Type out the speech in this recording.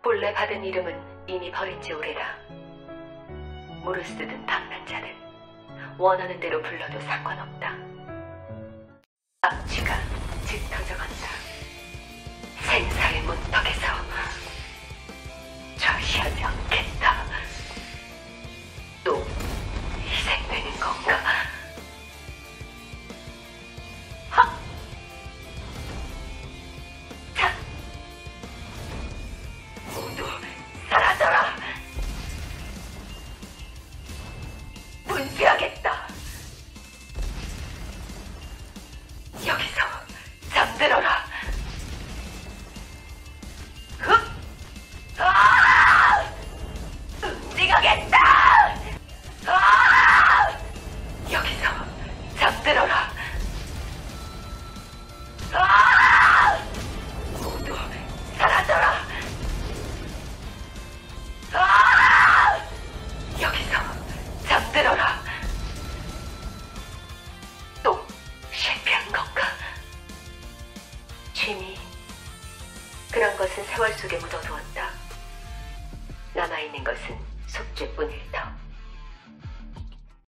본래 받은 이름은 이미 버린 지 오래다. 무르쓰든 방랑자든 원하는 대로 불러도 상관없다. 악취가 짙어져간다. 생사의 문턱에서 좌시하지 않겠다. 또 희생되는 건가? 하! 자! 모두 사라져라! 분쇄하겠다. 여기서 잠들어라. 흡! 아! 움직여겠다. 아! 여기서 잠들어라. 아! 모두 사라져라. 아! 여기서 잠들어라. 또 실패한 건가? 취미, 그런 것은 세월 속에 묻어두었다. 남아있는 것은 숙제뿐일다.